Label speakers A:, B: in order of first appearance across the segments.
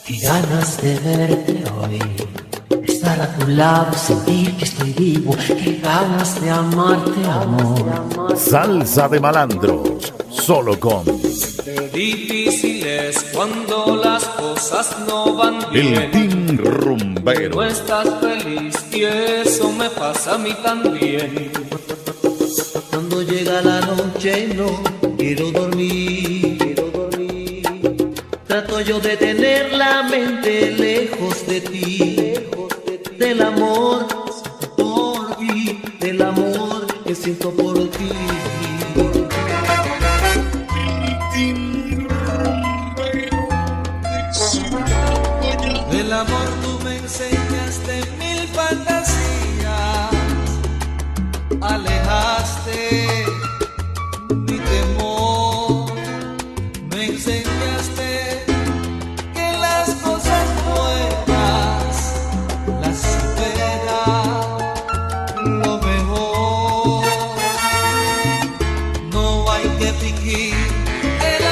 A: Qué ganas de verte hoy, estar a tu lado, sentir que estoy vivo. Qué ganas de amarte, amor.
B: Salsa de malandros, solo con
C: Qué difícil es cuando las cosas no van bien.
B: el Team Rumbero.
C: No estás feliz y eso me pasa a mí también.
A: Cuando llega la noche no quiero dormir, Trato yo de tener la mente lejos de ti, del amor por ti, del amor que siento por ti.
C: Del amor tú me enseñaste mil fantasías, alejaste mi temor, me enseñaste que las cosas buenas las supera lo mejor. No hay que fingir, el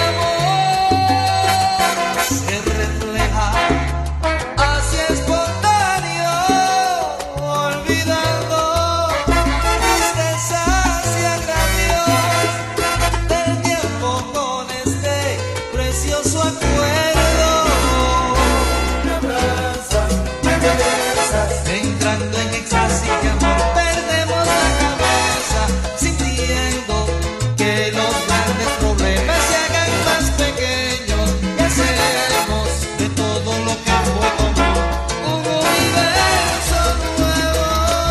C: amor se refleja así espontáneo, olvidando tristezas y agravios del tiempo con este precioso acuerdo. Me abrazas, me besas, entrando en éxtasis de amor, perdemos la cabeza, sintiendo que los grandes problemas se hagan más pequeños y hacemos de todo lo que fue como un universo nuevo.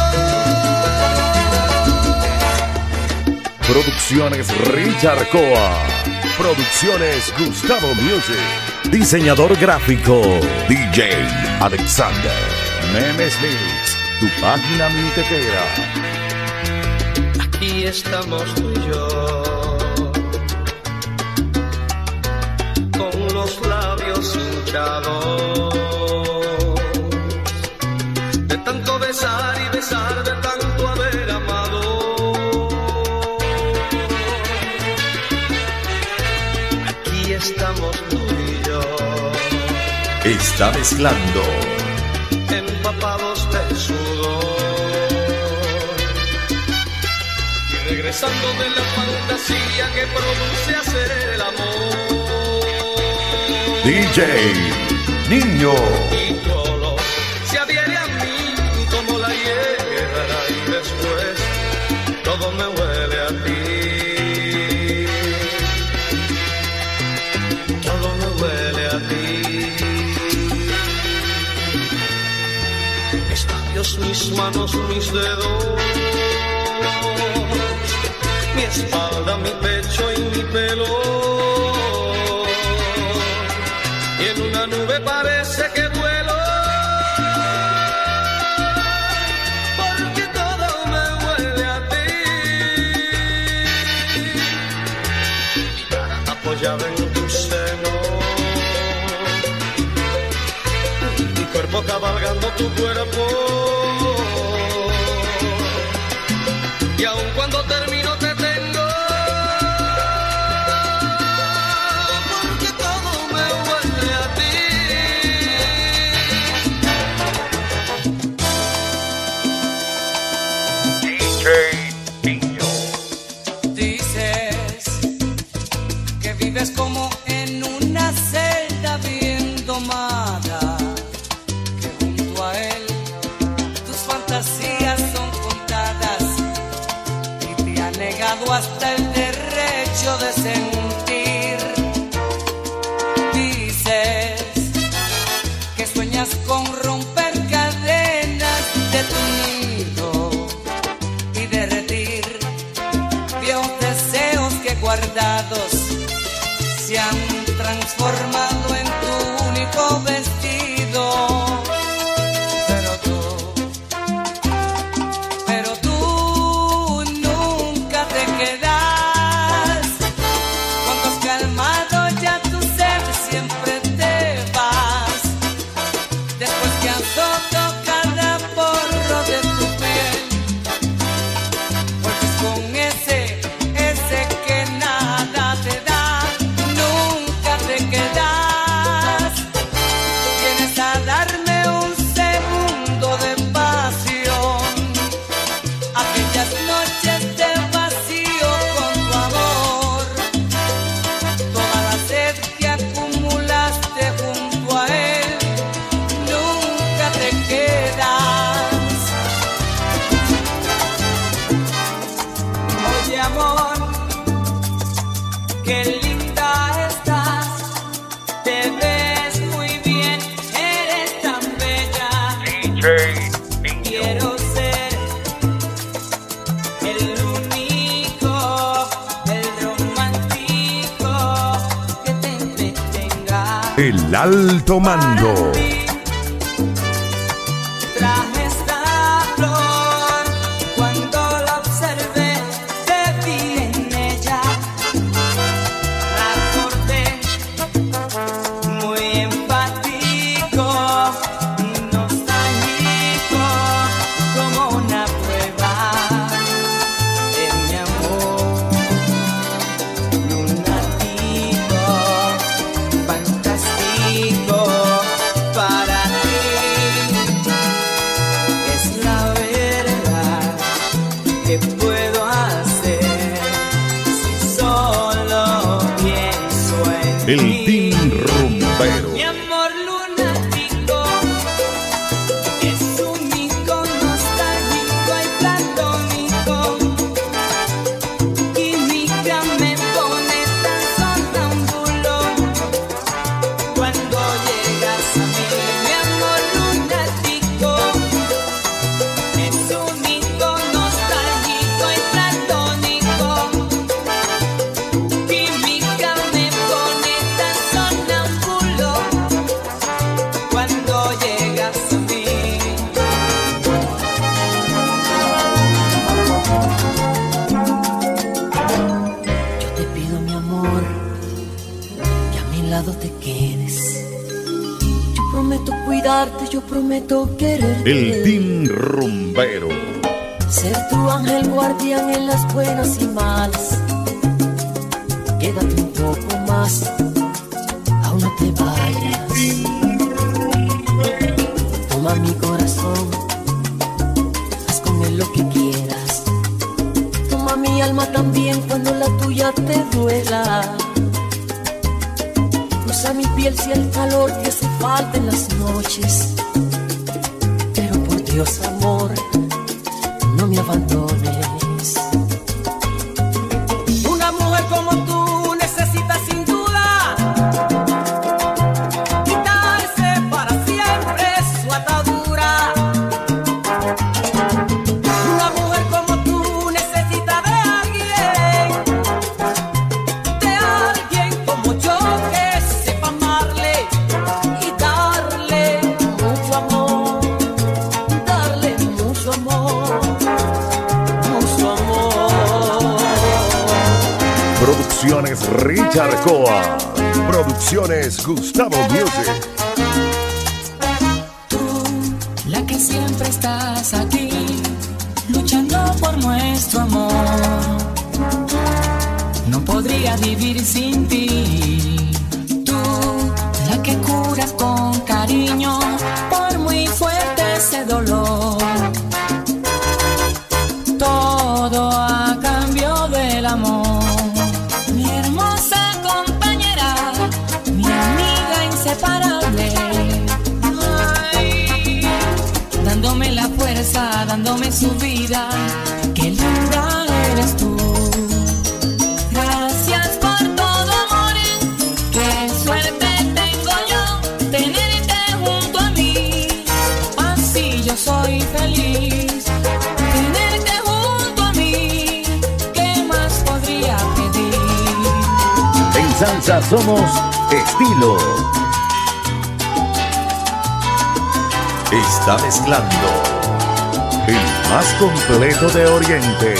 B: Producciones Richard Coa. Producciones Gustavo Music. Diseñador gráfico DJ Alexander. Memes Mix, tu página mintetera.
C: Aquí estamos tú y yo, con los labios hinchados, de tanto besar y besar, de tanto haber amado. Aquí estamos tú y yo,
B: Está mezclando
C: empapados de sudor y regresando de la fantasía que produce hacer el amor.
B: DJ Niño.
C: Y todo se adhiere a mí como la hierba y después todo me huele a ti. Todo me huele a ti. Mis labios, mis manos, mis dedos, mi espalda, mi pecho y mi pelo. Y en una nube parece que vuelo, porque todo me huele a ti. Mi cara apoyada en tu seno, mi cuerpo cabalgando tu cuerpo. Y aun cuando termino te tengo, porque todo me huele a ti.
B: DJ Niño.
D: Dices que vives como en una celda bien domada, que junto a él tus fantasías son contadas y te ha negado hasta el derecho de sentir. Dices que sueñas con romper cadenas de tu nido y derretir viejos deseos que guardados se han transformado en tu único vestido. Pero tú nunca te quedas
B: alto mando.
D: Traje esta flor, cuando la observé, te vi en ella. La corté muy enfático y nostálgico, como una prueba de mi amor. Lunático, fantástico para ti. Es la verdad que puedo hacer si solo pienso en
B: El
D: ti.
B: Team Rumbero.
D: Mi amor lunático es único, nostálgico y platónico. Química me pone tan sonámbulo cuando llegas a mí. Mi amor lunático es único, nostálgico y platónico. Química me pone tan sonámbulo cuando llegas a mí. Yo te pido, mi amor, que a mi lado te quedes. Yo prometo cuidarte, yo prometo quererte.
B: El Team Rumbero.
D: Ser tu ángel guardián en las buenas y malas. Quédate un poco más, aún no te vayas. Toma mi corazón, haz con él lo que quieras. Toma mi alma también cuando la tuya te duela. Usa mi piel si el calor te hace falta en las noches. Pero por Dios, amor, no me abandones. Una mujer como tú necesita sin duda quitarse para siempre su atadura. Una mujer como tú necesita de alguien como yo que sepa amarle y darle mucho amor, darle mucho amor, mucho amor.
B: Producciones Richard Coa. Producciones Gustavo Music.
E: Tú, la que siempre estás aquí, luchando por nuestro amor. No podría vivir sin ti. Tú, la que curas con cariño, por muy fuerte ese dolor. Todo a cambio del amor. Mi hermosa compañera, mi amiga inseparable. Ay, dándome la fuerza, dándome su vida. Qué linda eres tú. Gracias por todo, amor. Qué suerte tengo yo, tenerte junto a mí. Así yo soy feliz. Tenerte junto a mí. ¿Qué más podría pedir?
B: En salsa somos estilo. Está mezclando el más completo de Oriente.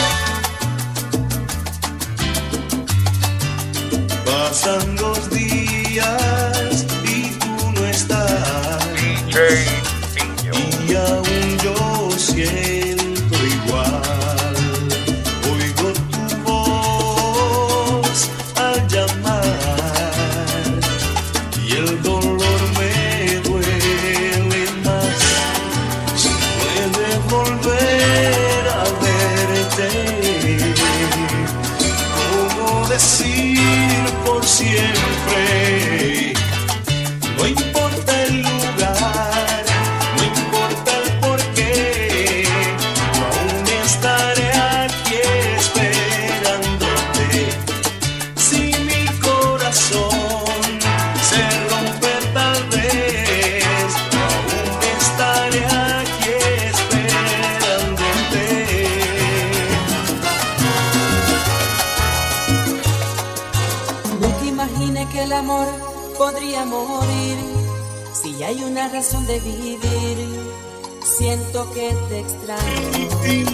C: Pasan los días y tú no estás.
B: DJ Niño.
C: Y aún yo siento igual. Oigo tu voz al llamar y el dolor me duele más. Si puede volver a verte, ¿cómo decir por siempre? No importa el lugar, no importa el porqué, yo aún estaré aquí esperándote. Si mi corazón se rompe tal vez, yo aún estaré aquí esperándote.
D: Nunca imaginé que el amor podría morir.
E: Si hay una razón de vivir, siento que te extraño.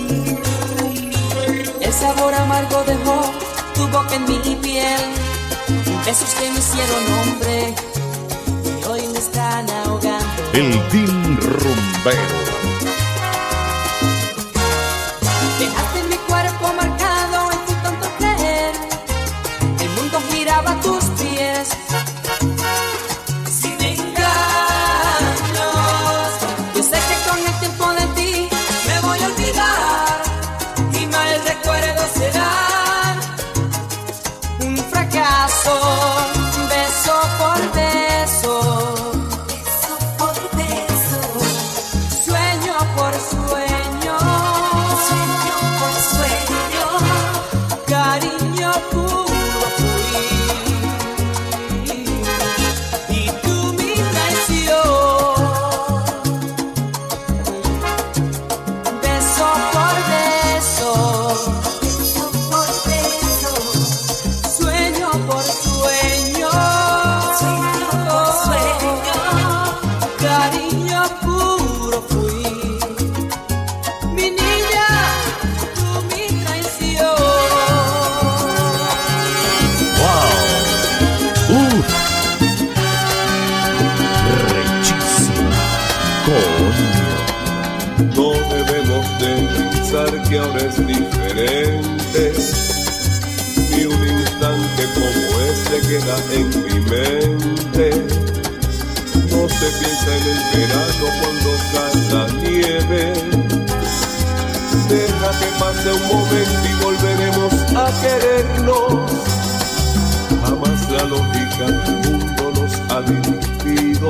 E: El sabor amargo dejó tu boca en mi piel, besos que me hicieron hombre y hoy me están ahogando.
B: El Team Rumbero.
E: Dejaste mi cuerpo marcado en tu tonto creer, el mundo giraba a tus pies. Sin engaños, yo sé que con el tiempo de ti me voy a olvidar y mal recuerdo será un fracaso, beso por beso, beso por beso, sueño por sueño, sueño por sueño, cariño puro fui y tú mi traición, beso por beso, beso por beso, sueño por sueño, sueño por sueño, cariño puro fui, mi niña, tú mi traición.
B: ¡Wow! ¡Rechísimo! ¡Coño!
F: No debemos de pensar que ahora es diferente. Ni un instante como este queda en mi mente. No se piensa en el verano cuando cae la nieve. Deja que pase un momento y volveremos a querernos. Jamás la lógica del mundo nos ha dirigido.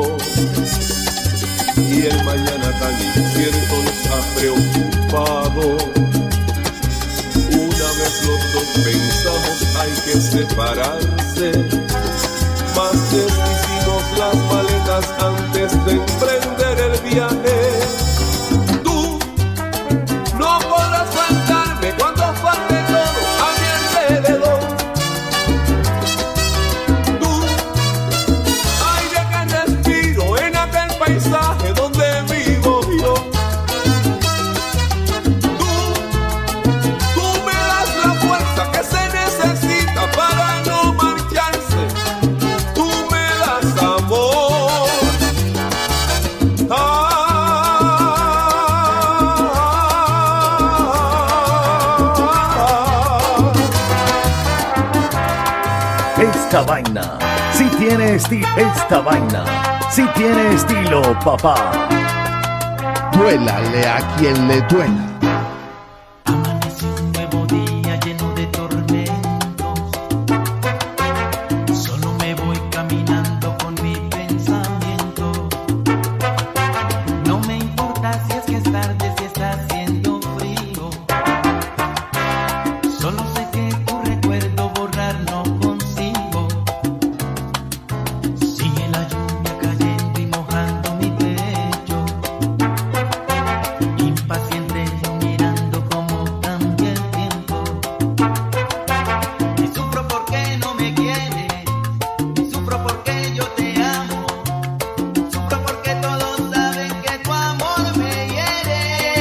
F: Y el mañana tan incierto nos ha preocupado. Una vez los dos pensamos hay que separarse, mas deshicimos las maletas antes de emprender el viaje. Tú no podrás faltarme cuando falte todo a mi alrededor. Tú, aire que respiro en aquel paisaje donde vivo yo. Tú me das la fuerza que se necesita para no marcharse. Tú me das amor.
B: Esta vaina, si tiene estilo. Esta vaina, si tiene estilo, papá.
G: Duélale a quien le duela.
A: Amaneció un nuevo día lleno de tormentos. Solo me voy caminando con mi pensamiento. No me importa si es que es tarde, si está haciendo frío. Solo sé que tu recuerdo borrar no consigo. Sigue la lluvia cayendo y mojando mi pecho. Impaciente yo mirando cómo cambia el tiempo. Y sufro porque no me quieres. Y sufro porque yo te amo. Sufro porque todos saben que tu amor me hiere.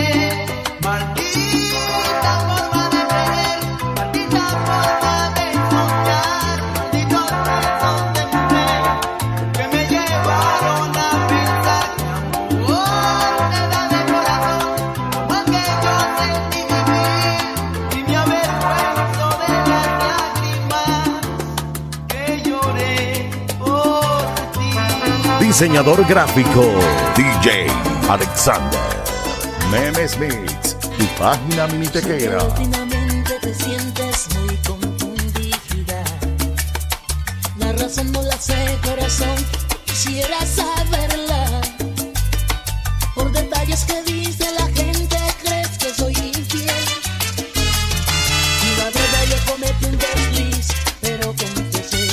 A: Maldita forma de querer, maldita forma de soñar, maldito corazón de mujer que me llevaron a pensar que amor te da de corazón, como el que yo sentí vivir, y me avergüenzo de las lágrimas que lloré por ti.
B: Diseñador gráfico, DJ Alexander. Memes Mix, tu página minitequera.
H: Últimamente te sientes muy confundida. La razón no la sé, corazón, quisiera saberla. Por detalles que dice la gente, crees que soy infiel. Y la verdad yo cometí un desliz, pero confesé.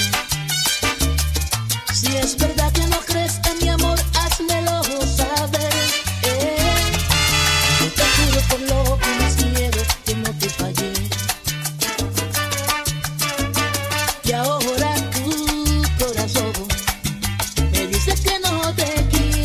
H: Si es verdad que no crees en mi amor, házmelo saber. Yo te juro por lo que más quiero que no te fallé. Y ahora tu corazón me dice que no te quiere.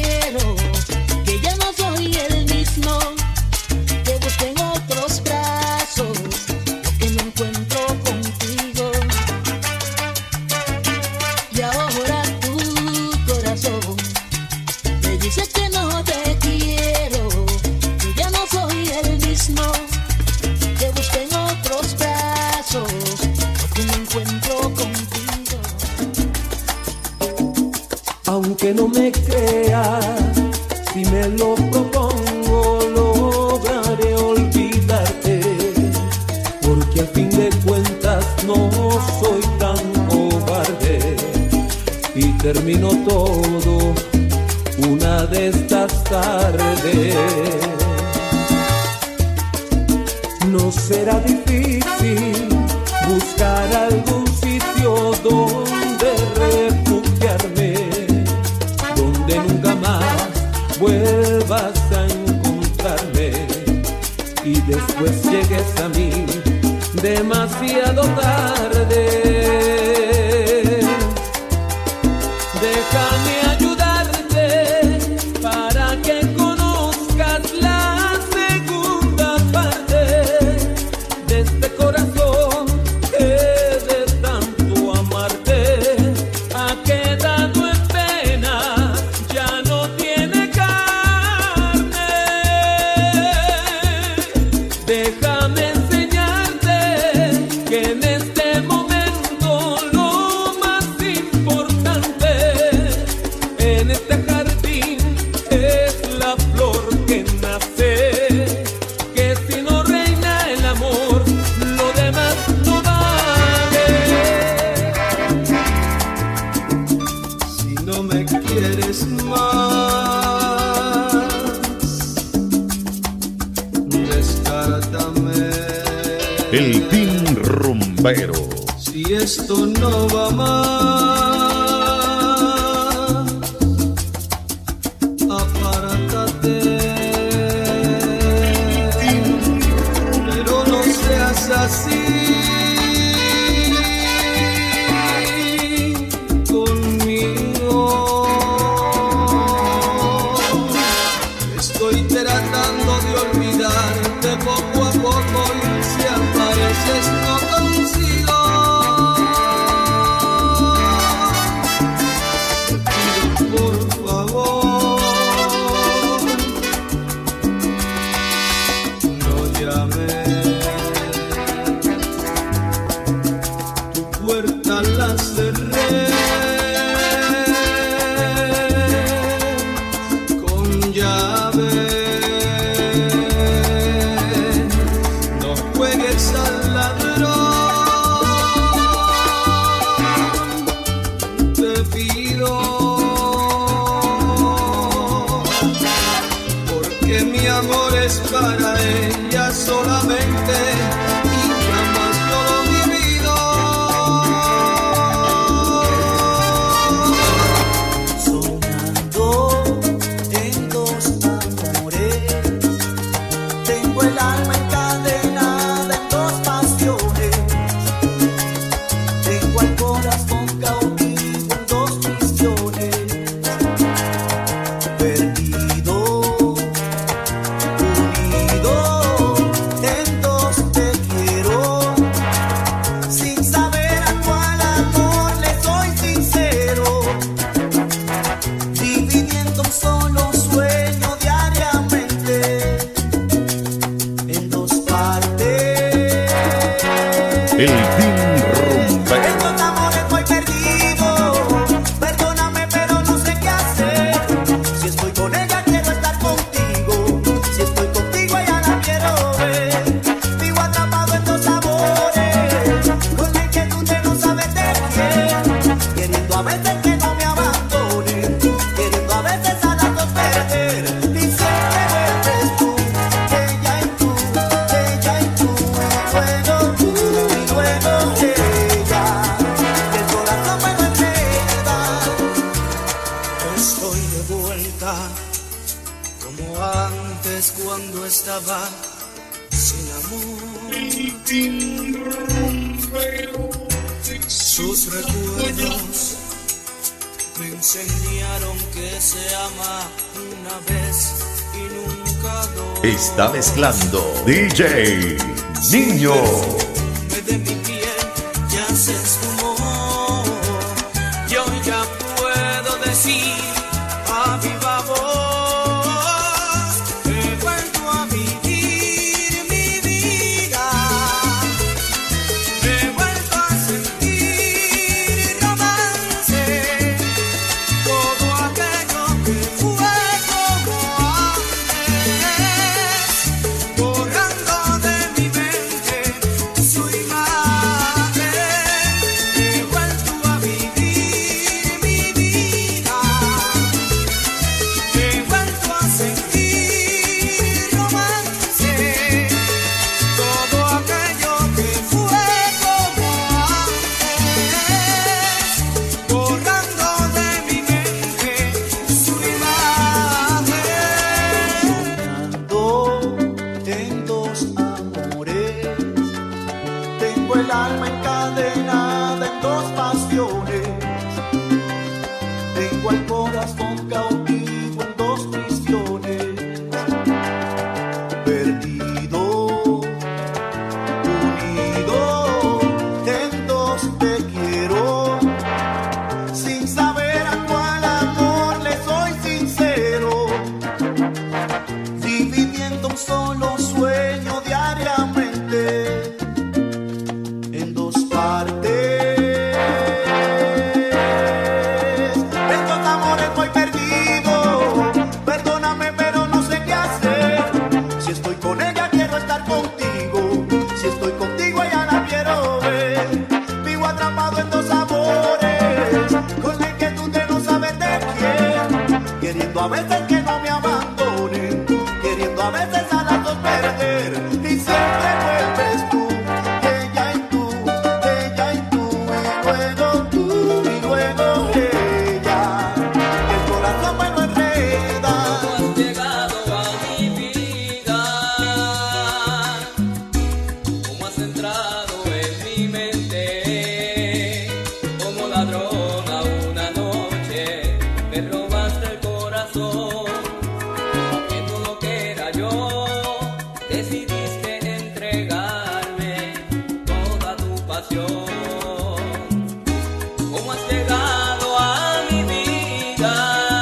F: aunque no me crea, si me lo propongo lograré olvidarte, porque a fin de cuentas no soy tan cobarde y termino todo una de estas tardes. No será difícil buscar algún sitio donde refugiarme, donde nunca más vuelvas a encontrarme y después llegues a mí demasiado tarde. Déjame ayudarte para que conozcas la segunda parte de este corazón que de tanto amarte ha quedado en pena, ya no tiene carne. Déjame enseñarte que en este momento lo más importante en este jardín es la flor que nace, que si no reina el amor, lo demás no vale. Si no me quieres más, descártame.
B: El Team Rumbero.
F: Si esto no va más, apártate, pero no seas así conmigo. Estoy tratando de olvidarte poco a poco y si apareces no consigo. Por favor, no llames. Tu puerta la cerré con llave. No juegues al ladrón, te pido, porque mi amor es para ella solamente y jamás yo lo he vivido.
A: Soñando en dos amores, tengo el alma encadenada en dos pasiones, tengo el corazón cautivo en dos prisiones, perdido, unido en dos te quiero, sin saber a cuál amor le soy sincero, dividiendo un solo sueño diariamente en dos partes.
B: El Team Rumbero.
A: En dos amores voy perdido, perdóname pero no sé qué hacer. Si estoy con ella quiero estar contigo, si estoy contigo ella la quiero ver. Vivo atrapado en dos amores, con la inquietud de no saber de quién, queriendo a veces que no me abandone, queriendo a veces a las dos perder. Y siempre vuelves tú, ella y tú, ella y tú, y luego tú, y luego ella. El corazón me lo entrega. Estoy de vuelta como antes cuando estaba sin amor. Sus recuerdos me enseñaron que se ama una vez y nunca dos.
B: Está mezclando DJ Niño.
A: De mi piel ya se esfumó. Yo ya puedo decir a viva voz, he vuelto a vivir mi vida, he vuelto a sentir romance, todo ha queriendo a veces que no me abandonen, queriendo a veces a las dos perder, y siempre vuelves tú, ella y tú, ella y tú, y luego tú, y luego ella. El corazón me lo enreda.
C: Tú has llegado a mi vida, como has entrado en mi mente, como ladrona una noche me robaste el corazón, sabiendo lo que era yo, decidiste entregarme toda tu pasión. Como has llegado a mi vida,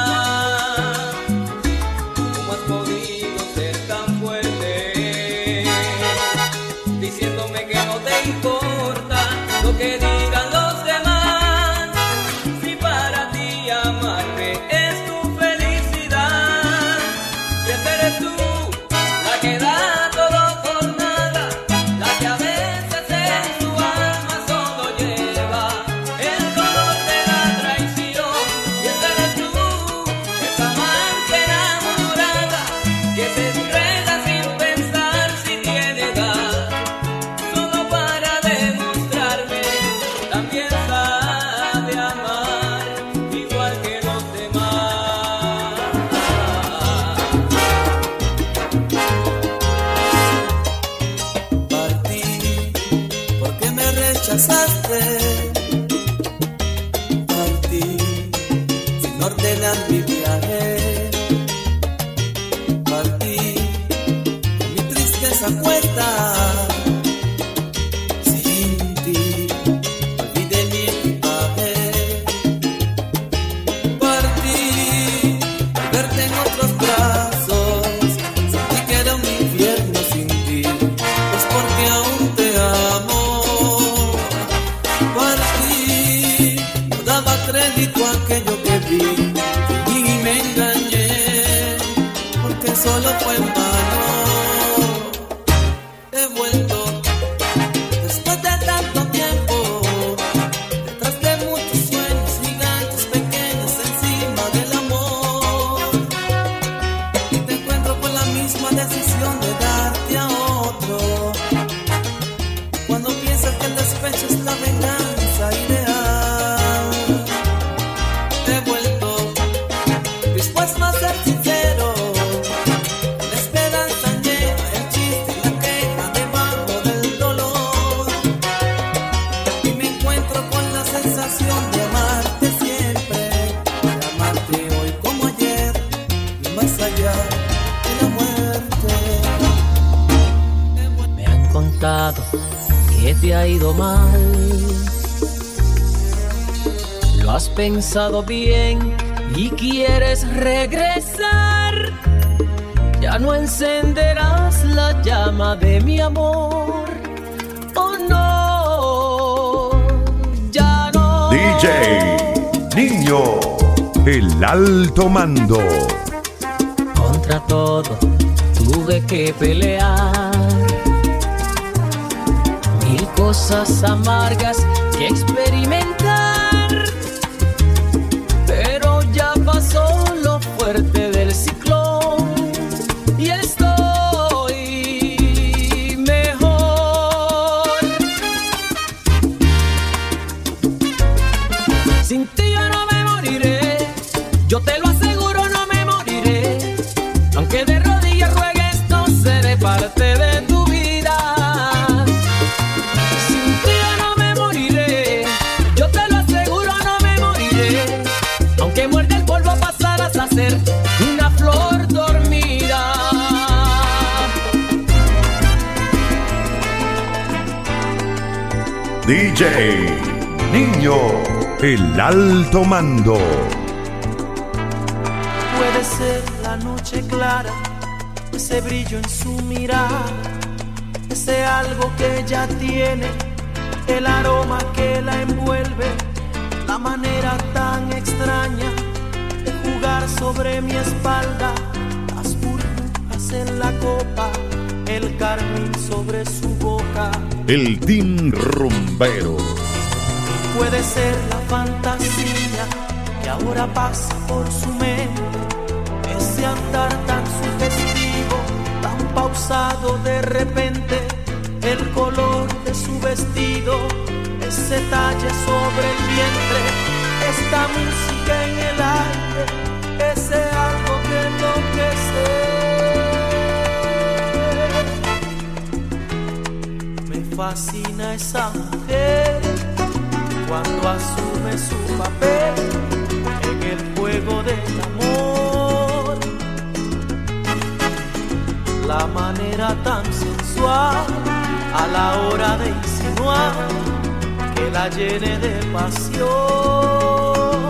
C: cómo has podido ser tan fuerte, diciéndome que no te importa lo que digan los demás, si para ti amarme es tu felicidad, y esa eres tú, la que da todo por nada, la que a veces en su alma solo lleva el dolor de la traición, y esa eres tú, esa amante enamorada que se entrega sin pensar si tiene edad, solo para demostrarme también sabe amar igual que los demás. Partí porque me rechazaste, partí sin ordenar mi viaje, partí con mi tristeza muerta, sin ti olvidé mi equipaje, partí al verte en otros brazos, sentí que era un infierno sin ti, es porque aún te amo, partí, no daba crédito a aquello que vi y me engañé, porque solo fue en vano. He vuelto después de tanto tiempo, detrás de muchos sueños gigantes pequeños encima del amor, y te encuentro con la misma decisión de darte a otro, cuando piensas que el despecho es la venganza ideal. He vuelto dispuesto a ser sincero, la esperanza lleva el chiste y la queja debajo del dolor, y me encuentro con la sensación de amarte siempre, de amarte hoy como ayer y más allá de la muerte. Me han contado que te ha ido mal, lo has pensado bien y quieres regresar, ya no encenderás la llama de mi amor, oh no, ya no.
B: DJ Niño, el alto mando.
C: Contra todo tuve que pelear, mil cosas amargas que experimentar, pero ya pasó lo fuerte del ciclón y estoy mejor. Sin ti yo no me moriré, yo te lo aseguro, no me moriré, aunque de rodillas ruegues no seré parte de tu vida. Sin ti yo no me moriré, yo te lo aseguro, no me moriré, aunque muerde el polvo pasarás a ser una flor dormida.
B: DJ Niño, el alto mando.
A: Puede ser la noche clara, ese brillo en su mirada, ese algo que ella tiene, el aroma que la envuelve, la manera tan extraña de jugar sobre mi espalda, las burbujas en la copa, el carmín sobre su boca.
B: El Team Rumbero.
A: Puede ser la fantasía que ahora pasa por su mente,
C: repente el color de su vestido, ese talle sobre el vientre, esta música en el aire, ese algo que enloquece. Me fascina esa mujer cuando asume su papel en el juego del amor. La manera tan sensual a la hora de insinuar que la llene de pasión.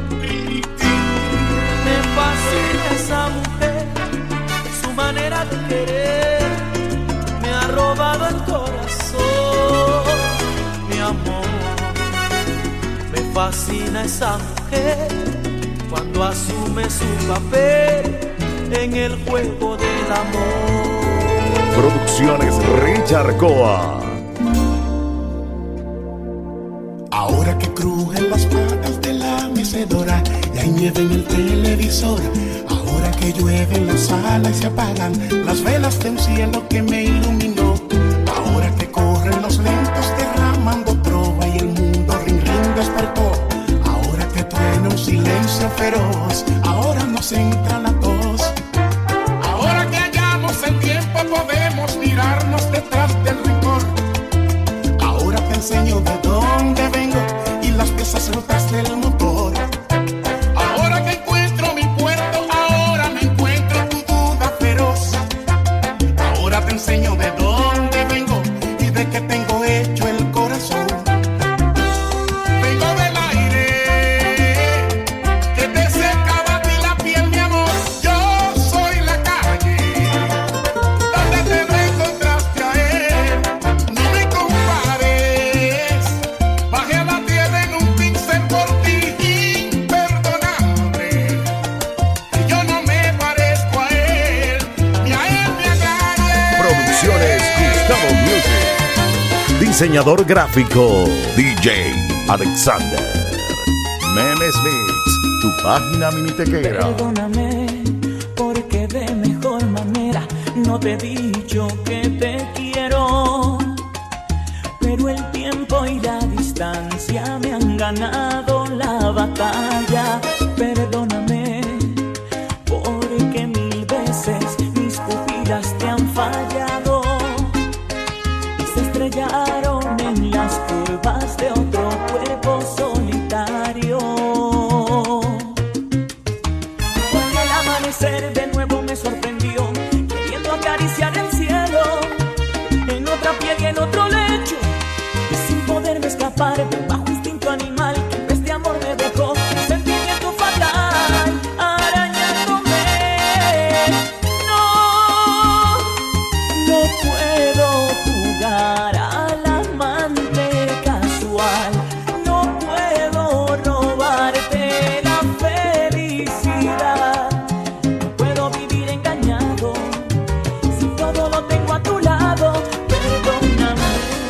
C: Me fascina esa mujer, su manera de querer me ha robado el corazón, mi amor. Me fascina esa mujer cuando asume su papel en el juego del amor.
B: Producciones Richard Coa.
G: Ahora que crujen las patas de la mecedora y hay nieve en el televisor, ahora que llueve en la sala y se apagan las velas de un cielo que me iluminó, ahora que corren los lentos derramando trova y el mundo ring ring despertó, ahora que truena un silencio feroz, ahora nos entra la tos, ahora que hallamos el tiempo podemos mirarnos detrás del rencor, ahora te enseño de dónde vengo y las piezas rotas del motor, ahora que encuentro mi puerto, ahora me encuentro tu duda feroz, ahora te enseño de dónde vengo y de qué tengo hecho el corazón. Vengo del aire que te seca a ti la piel, mi amor. Yo soy la calle donde te lo encontraste a él. No me compares, bajé a la tierra en un pincel por ti, imperdonable. Y yo no me parezco a él, ni a él ni a nadie.
B: Producciones Gustavo Music. Diseñador gráfico DJ Alexander. Memes Mix, tu página minitequera.
E: Perdóname, porque de mejor manera no te he dicho que te quiero. Pero el tiempo y la distancia me han ganado la batalla. Perdóname, porque mil veces mis pupilas te han fallado y se estrellaron en las curvas de otro cuerpo solitario. Porque el amanecer de nuevo me sorprendió, queriendo acariciar el cielo en otra piel y en otro lecho, y sin poderme escapar del bajo instinto animal que en vez de amor me dejó un sentimiento fatal arañándome. No puedo jugar al amante casual, no puedo robarte la felicidad, no puedo vivir engañado si todo lo tengo a tu lado. Perdóname.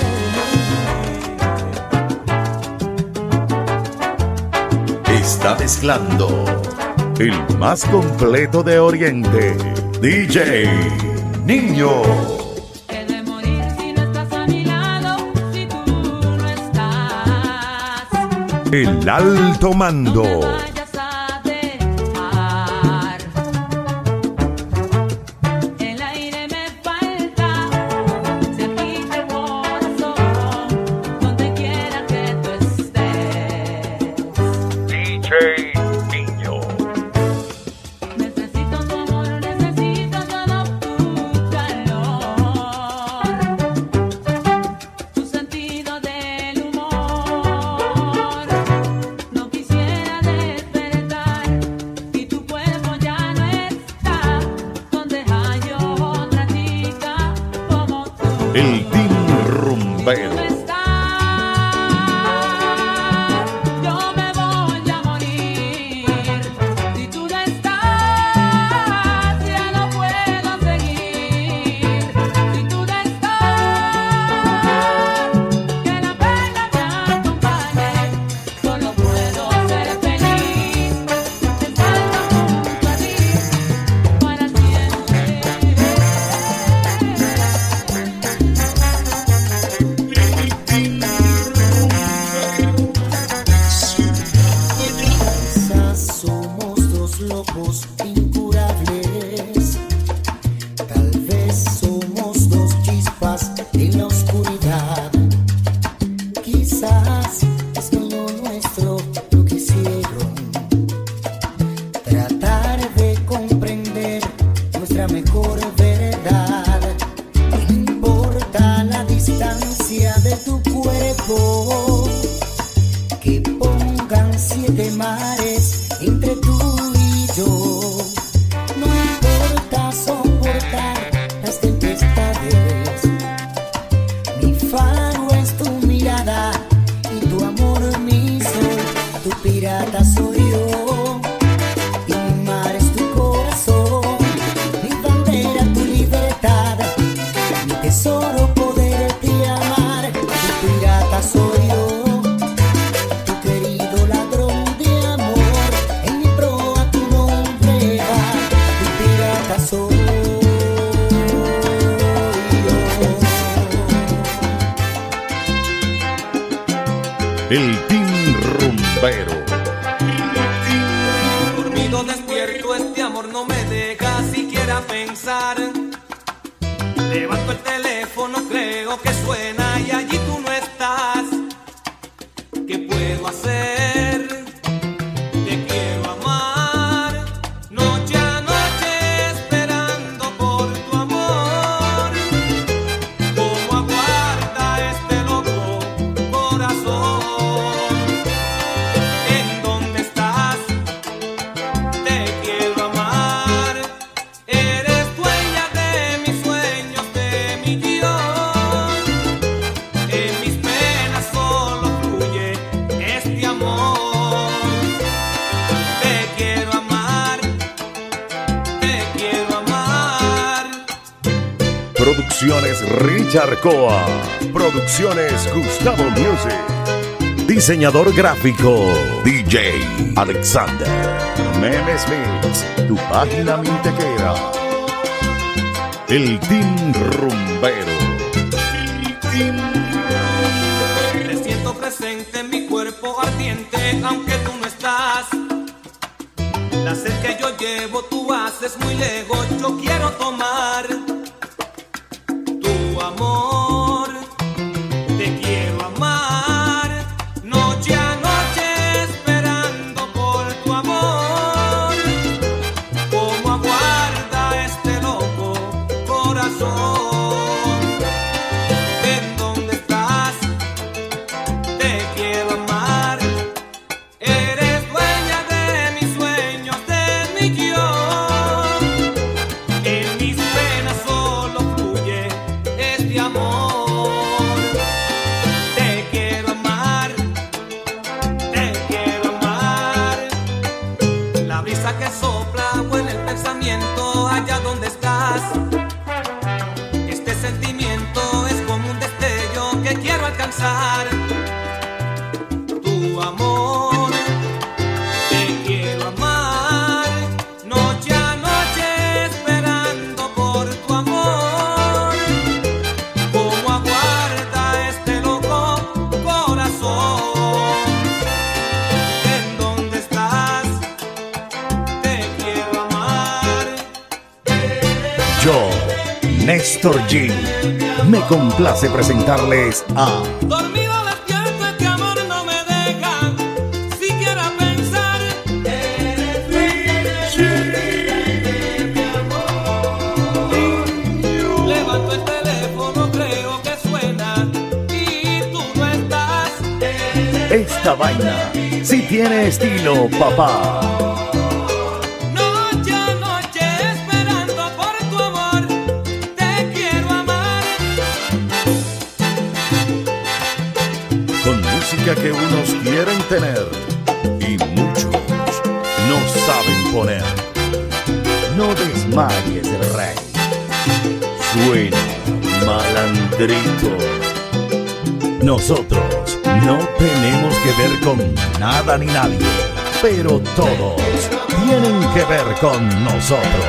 B: Está mezclando el más completo de Oriente, DJ Niño.
I: He de morir si no estás a mi lado, si tú no estás.
B: El Alto Mando.
I: No me vayas a dejar. El aire me falta, se agita el corazón, donde quiera que tú estés.
B: DJ Niño.
I: Necesito tu amor, necesito todo tu calor, tu sentido del humor. No quisiera despertar y tu cuerpo ya no está, donde hay otra chica como tú.
B: El Team
I: Si tú
B: Rumbero.
I: no estás, yo me voy a morir. Si tú no estás, ya no puedo seguir. Si tú no estás, que la pena me acompañe. Solo puedo ser feliz estando junto a ti para siempre.
H: incurables. Tal vez somos dos chispas en la oscuridad. Quizás es lo nuestro lo que hicieron. Tratar de comprender nuestra mejor verdad. No importa la distancia de tu cuerpo, que pongan 7 mares entre tú y yo. No importa soportar las tempestades. Mi faro es tu mirada y tu amor mi sol. Tu pirata soy yo y mi mar es tu corazón. Mi bandera tu libertad, mi tesoro poderte amar. Tu pirata soy yo, tu querido ladrón de amor. En mi proa tu nombre va, tu pirata soy yo.
B: El Team Rumbero.
C: Dormido despierto, este amor no me deja siquiera pensar. Levanto el teléfono, creo que suena y allí tú no estás. ¿Qué puedo hacer? Te quiero amar, noche a noche esperando por tu amor. ¿Cómo aguarda este loco corazón? ¿En dónde estás? Te quiero amar, eres dueña de mis sueños, de mi guión. En mis penas solo fluye este amor. Te quiero amar, te quiero amar.
B: Producciones Richard Coa. Producciones Gustavo Music. Diseñador gráfico DJ Alexander. Memes Mix, tu página mintequera. El Team Rumbero.
C: Te siento presente en mi cuerpo ardiente, aunque tú no estás. La sed que yo llevo tú haces muy lejos, yo quiero tomar tu amor. Te quiero amar, noche a noche esperando por tu amor. ¿Cómo aguarda este loco corazón? ¿En dónde estás? Te quiero amar, eres dueña de mis sueños, de mi guión. En mis penas solo fluye este amor. Te quiero amar, te quiero amar. La brisa que sopla huele el pensamiento allá donde estás. Este sentimiento es como un destello que quiero alcanzar. Tu amor, te quiero amar, noche a noche esperando por tu amor. ¿Cómo aguarda este loco corazón? ¿En dónde estás? Te quiero amar.
B: Yo, Néstor G. Me complace presentarles a
C: Dormido despierto, este amor no me deja siquiera pensar. Levanto el teléfono, creo que suena y tú no estás.
B: Esta Vaina. Si tiene estilo, papá.
C: Noche a noche esperando por tu amor. Te quiero amar.
B: Con música que unos quieren tener y muchos no saben poner. No desmayes, rey. Suena malandrito. Nosotros no tenemos que ver con nada ni nadie, pero todos tienen que ver con nosotros.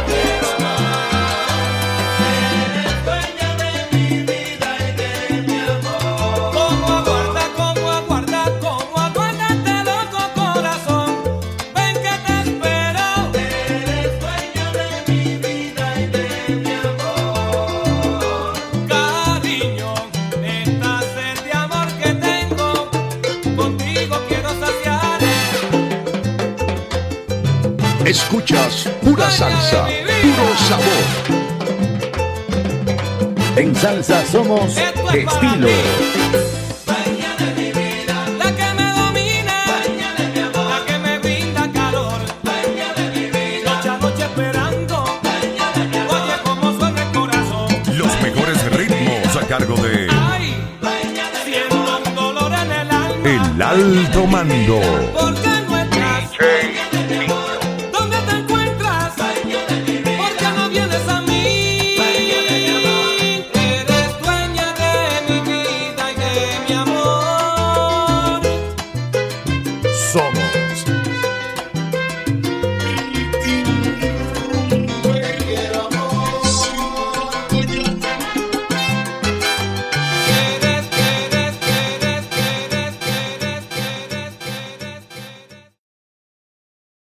C: ¿Cómo aguarda este loco corazón? Ven que te espero.
J: pura salsa, puro sabor.
B: En salsa somos estilo.
C: La que me domina, la que me brinda calor, noche a noche esperando, oye cómo suena el corazón.
J: Los mejores ritmos a cargo de
C: Ay, siento un dolor en el alma,
J: El Alto Mando.
C: por